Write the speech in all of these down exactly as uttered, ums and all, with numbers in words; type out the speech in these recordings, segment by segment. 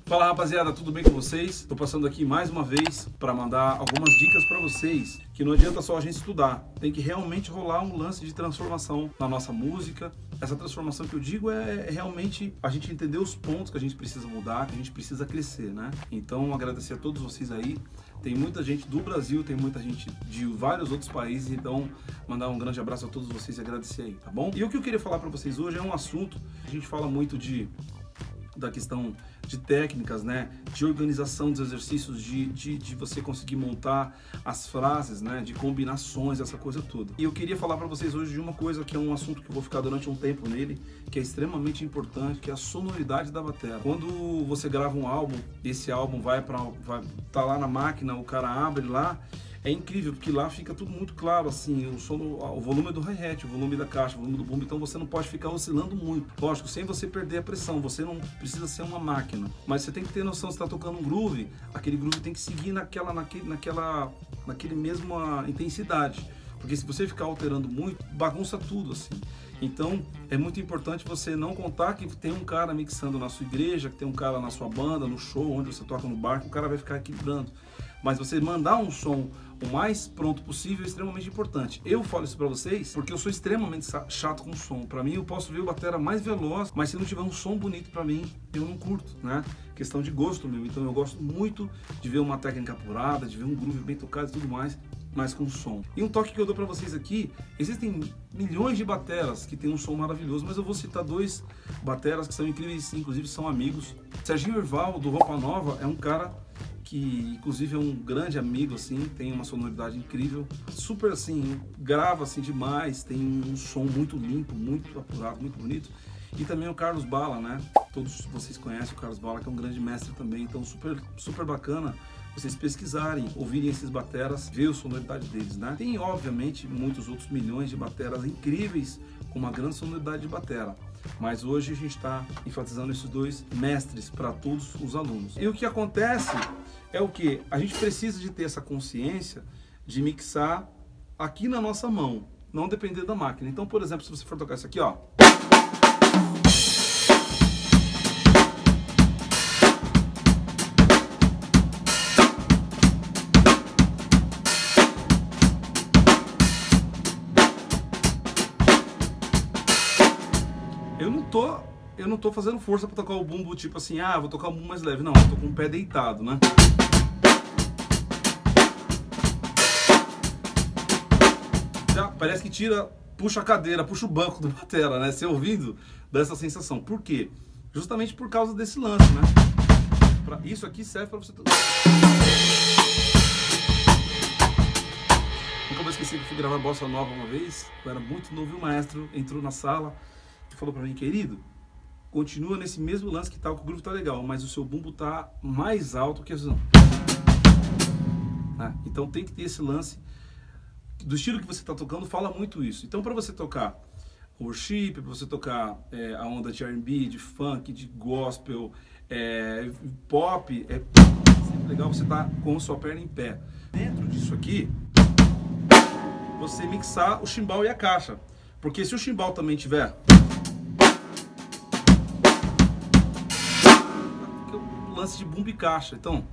Fala rapaziada, tudo bem com vocês? Estou passando aqui mais uma vez para mandar algumas dicas para vocês, que não adianta só a gente estudar, tem que realmente rolar um lance de transformação na nossa música. Essa transformação que eu digo é, é realmente a gente entender os pontos que a gente precisa mudar, que a gente precisa crescer, né? Então agradecer a todos vocês aí, tem muita gente do Brasil, tem muita gente de vários outros países, então mandar um grande abraço a todos vocês e agradecer aí, tá bom? E o que eu queria falar para vocês hoje é um assunto, a gente fala muito de da questão de técnicas, né, de organização dos exercícios, de, de, de você conseguir montar as frases, né, de combinações, essa coisa toda. E eu queria falar para vocês hoje de uma coisa que é um assunto que eu vou ficar durante um tempo nele, que é extremamente importante, que é a sonoridade da bateria. Quando você grava um álbum, esse álbum vai para vai tá lá na máquina, o cara abre lá, é incrível, porque lá fica tudo muito claro, assim, o, som, o volume do hi-hat, o volume da caixa, o volume do bumbo, então você não pode ficar oscilando muito. Lógico, sem você perder a pressão, você não precisa ser uma máquina, mas você tem que ter noção, se está tocando um groove, aquele groove tem que seguir naquela, naquele, naquela, naquele mesma intensidade, porque se você ficar alterando muito, bagunça tudo, assim. Então, é muito importante você não contar que tem um cara mixando na sua igreja, que tem um cara na sua banda, no show, onde você toca no bar, que o cara vai ficar equilibrando. Mas você mandar um som o mais pronto possível é extremamente importante. Eu falo isso pra vocês porque eu sou extremamente chato com som. Pra mim, eu posso ver o batera mais veloz, mas se não tiver um som bonito pra mim, eu não curto, né? Questão de gosto meu. Então eu gosto muito de ver uma técnica apurada, de ver um groove bem tocado e tudo mais, mas com som. E um toque que eu dou pra vocês aqui, existem milhões de bateras que tem um som maravilhoso, mas eu vou citar dois bateras que são incríveis, inclusive são amigos. Serginho Erval, do Roupa Nova, é um cara que inclusive é um grande amigo, assim, tem uma sonoridade incrível, super assim, grava assim demais, tem um som muito limpo, muito apurado, muito bonito. E também o Carlos Bala, né? Todos vocês conhecem o Carlos Bala, que é um grande mestre também, então super, super bacana vocês pesquisarem, ouvirem esses bateras, ver a sonoridade deles, né? Tem, obviamente, muitos outros milhões de bateras incríveis com uma grande sonoridade de batera. Mas hoje a gente está enfatizando esses dois mestres para todos os alunos. E o que acontece é o que? A gente precisa de ter essa consciência de mixar aqui na nossa mão, não depender da máquina. Então, por exemplo, se você for tocar isso aqui, ó. Eu não tô, eu não tô fazendo força para tocar o bumbo tipo assim, ah, vou tocar um bumbo mais leve. Não, eu tô com o pé deitado, né? Já parece que tira, puxa a cadeira, puxa o banco do batera, né? Você ouvindo, dá essa sensação. Por quê? Justamente por causa desse lance, né? Pra, isso aqui serve para você... Nunca vou esquecer que eu fui gravar bossa nova uma vez, eu era muito novo e o maestro entrou na sala e falou pra mim, querido, continua nesse mesmo lance que tá, o groove tá legal, mas o seu bumbo tá mais alto que a visão. Ah, então tem que ter esse lance do estilo que você está tocando, fala muito isso. Então, para você tocar worship, para você tocar é, a onda de R and B, de funk, de gospel, é, pop, é sempre legal você estar tá com a sua perna em pé. Dentro disso aqui, você mixar o chimbal e a caixa, porque se o chimbal também tiver o lance de bumbo e caixa, então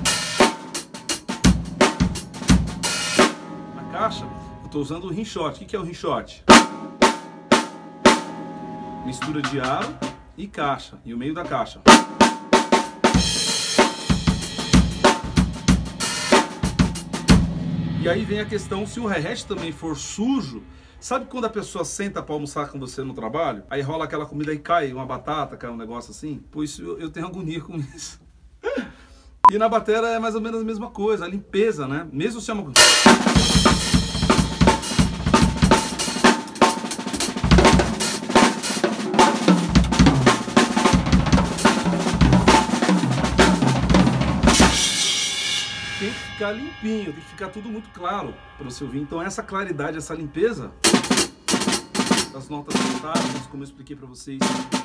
caixa, eu estou usando o rinshot. O que é o rinshot? Mistura de aro e caixa, e o meio da caixa. E aí vem a questão, se o hi-hat também for sujo, sabe quando a pessoa senta para almoçar com você no trabalho, aí rola aquela comida e cai uma batata, cai um negócio assim? Pois eu, eu tenho agonia com isso. E na batera é mais ou menos a mesma coisa, a limpeza, né? Mesmo se é uma... Tem que ficar limpinho, tem que ficar tudo muito claro para você ouvir. Então essa claridade, essa limpeza das notas cantadas, como eu expliquei para vocês.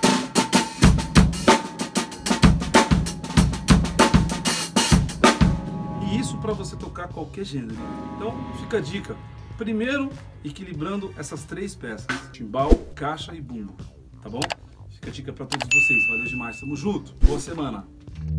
E isso para você tocar qualquer gênero. Então fica a dica. Primeiro, equilibrando essas três peças: timbal, caixa e bumbo. Tá bom? Fica a dica para todos vocês. Valeu demais. Tamo junto. Boa semana.